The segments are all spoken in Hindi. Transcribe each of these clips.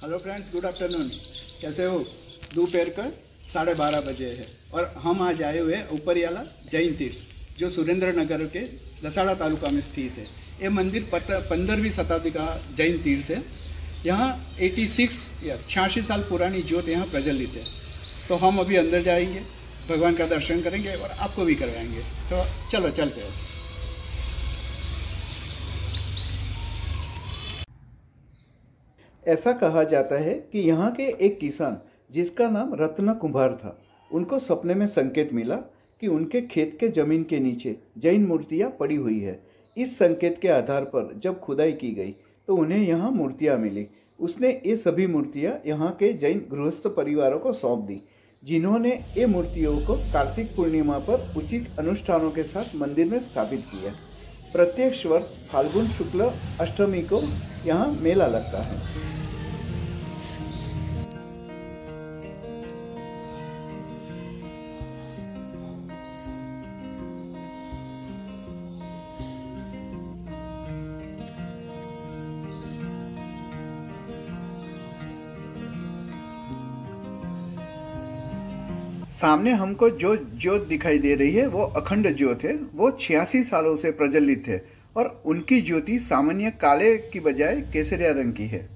Hello friends, good afternoon. कैसे हो? दोपहर का 12:30 बजे है और हम आज आए हुए ऊपरियाला जैन तीर्थ, जो सुरेंद्र नगर के लसाड़ा तालुका में स्थित है। ये मंदिर 15वीं शताब्दी का जैन तीर्थ है। यहाँ 86 साल पुरानी ज्योत यहाँ प्रज्वलित है। तो हम अभी अंदर जाएंगे, भगवान का दर्शन करेंगे और आपको भी करवाएंगे। तो चलो चलते हो। ऐसा कहा जाता है कि यहाँ के एक किसान, जिसका नाम रत्न कुंभार था, उनको सपने में संकेत मिला कि उनके खेत के जमीन के नीचे जैन मूर्तियाँ पड़ी हुई है। इस संकेत के आधार पर जब खुदाई की गई तो उन्हें यहाँ मूर्तियाँ मिली। उसने ये सभी मूर्तियाँ यहाँ के जैन गृहस्थ परिवारों को सौंप दी, जिन्होंने ये मूर्तियों को कार्तिक पूर्णिमा पर उचित अनुष्ठानों के साथ मंदिर में स्थापित किया। प्रत्येक वर्ष फाल्गुन शुक्ल अष्टमी को यहाँ मेला लगता है। सामने हमको जो ज्योत दिखाई दे रही है वो अखंड ज्योत है। वो 86 सालों से प्रज्वलित है और उनकी ज्योति सामान्य काले की बजाय केसरिया रंग की है।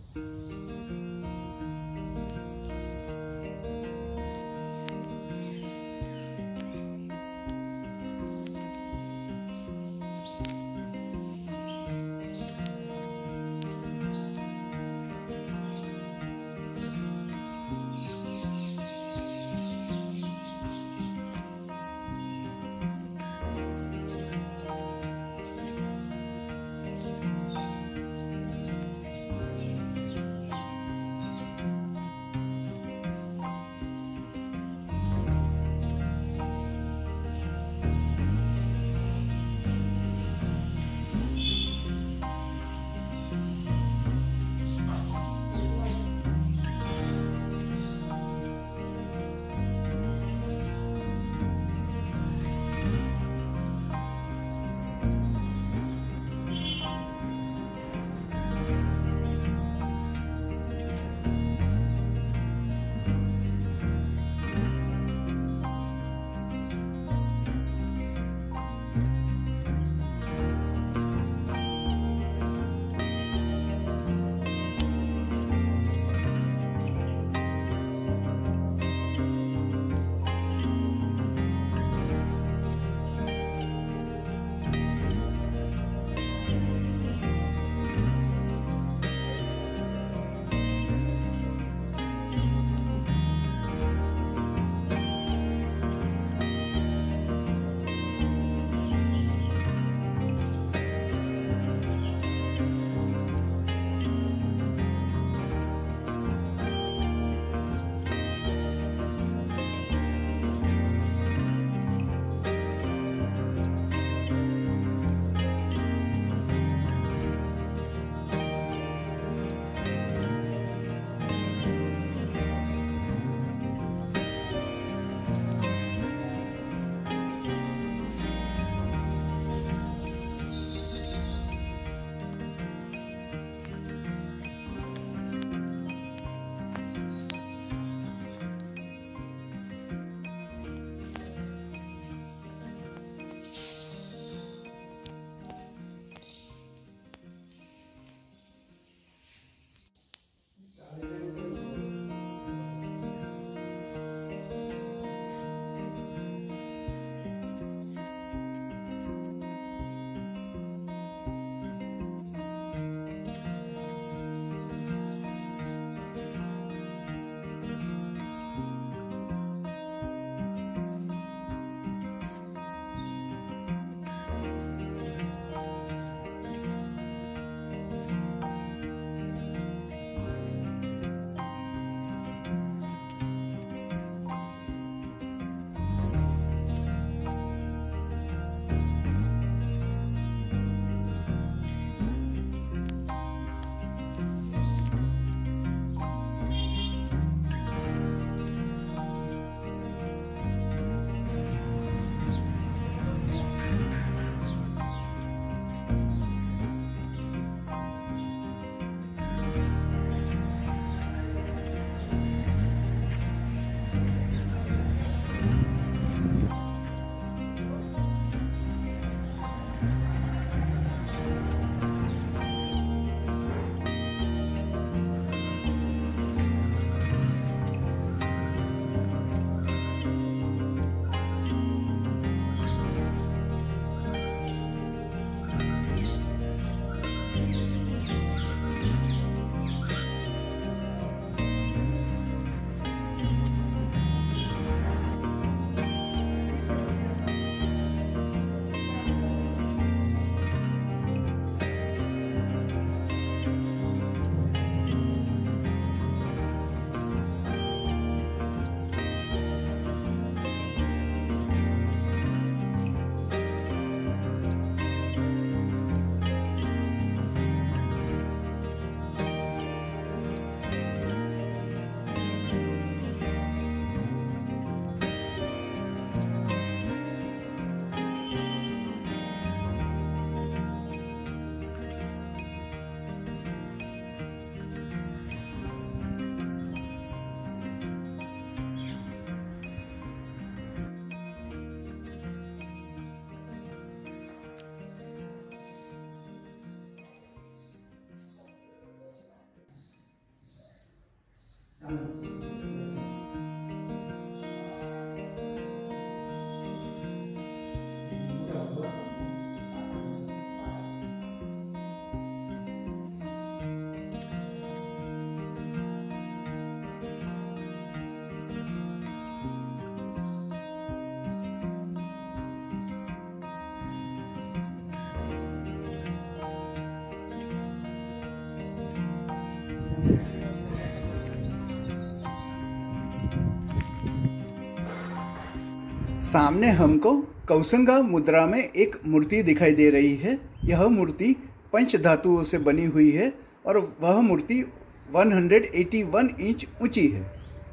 सामने हमको कौसंगा मुद्रा में एक मूर्ति दिखाई दे रही है। यह मूर्ति पंच धातुओं से बनी हुई है और वह मूर्ति 181 इंच ऊंची है।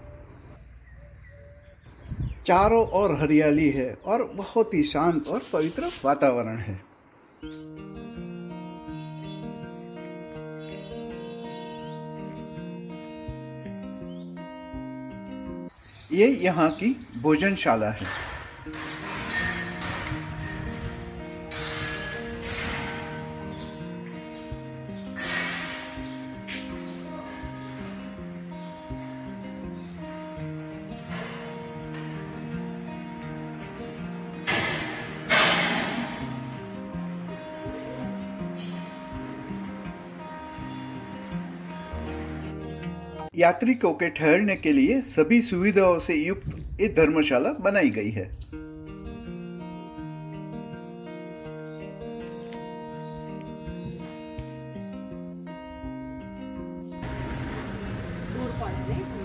चारों ओर हरियाली है और बहुत ही शांत और पवित्र वातावरण है। ये यहाँ की भोजनशाला है। यात्रिकों के ठहरने के लिए सभी सुविधाओं से युक्त एक धर्मशाला बनाई गई है। दूर पड़